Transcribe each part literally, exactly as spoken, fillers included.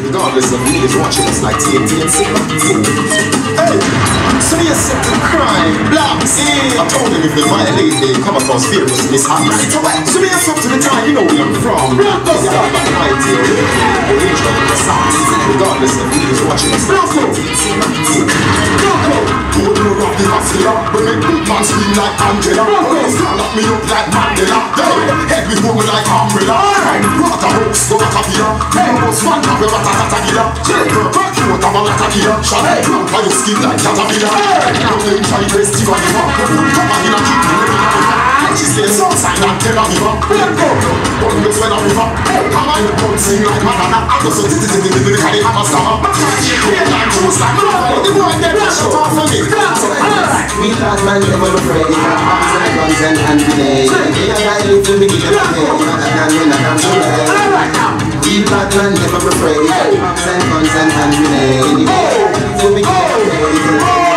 regardless of who is watching us like T N T and Sigma. Hey, so you set the crime, blocks, yeah. I told him if they violate, they come across fearless mishap right away. So me up to the time, you know where I'm from. Blockbuster, right here, original in the sound. Regardless of who is watching us like T N T and Sigma. Don't you rock the mafia, but make good man scream like Angela. Police can't lock me up like Mandela. Head with woman like umbrella. Rock a hoax, go back up here. Almost one time, we're back at a killer. Jacob, back you out of a lot of killer. Chanel, plump by your skin like caterpillar. Don't think try to Steve on the rock. Come on, you know, keep me living on the rock. She says, so sign and tell her river. Let go, don't mix with a river. Come on, you don't sing like Madonna. I go so titty-titty-titty, carry hammer stammer. Don't like juice like Madonna. The boy get that shut off for me. We bad man never afraid. Arms and guns and hand grenades. We are guy live to make it a play. Rather than win a damn away. We bad man never afraid. Arms and guns and hand grenades. To make it a play.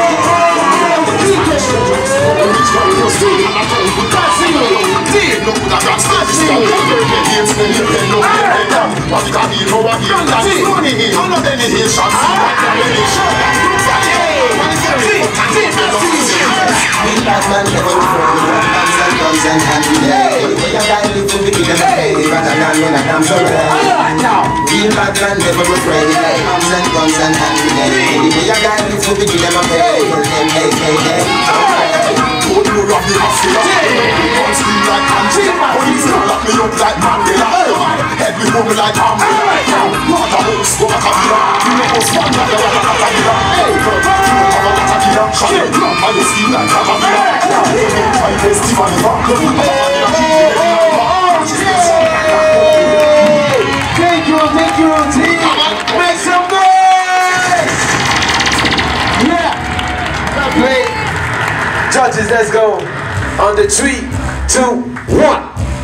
Bad man never afraid. Guns and guns and hand grenades. We are guy live to make it a play. Rather than win a damn away. Real bad man never afraid. Arms and guns and hand grenades. We are guy live to make it a play. M A K A. Don't you rock the mafia? Don't scream like Angela. Police can't lock me up like Mandela. Head with woman like umbrella. What a hoax, go back up here. You know what's fun like a caterpillar. Hey, you don't have a caterpillar. Chanel, plump by your skin like caterpillar. Don't try to Steve on the rock. Come on, you know, keep me living on the rock. Thank you, thank you, team. Make some noise. Yeah. Well played. Judges, let's go. On the three, two, one.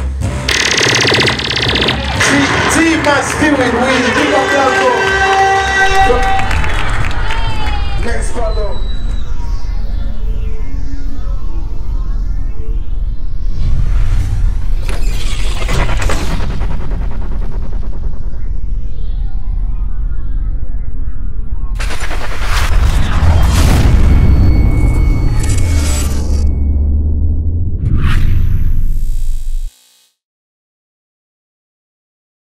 Team Man Spirit wins. Big up, Next follow.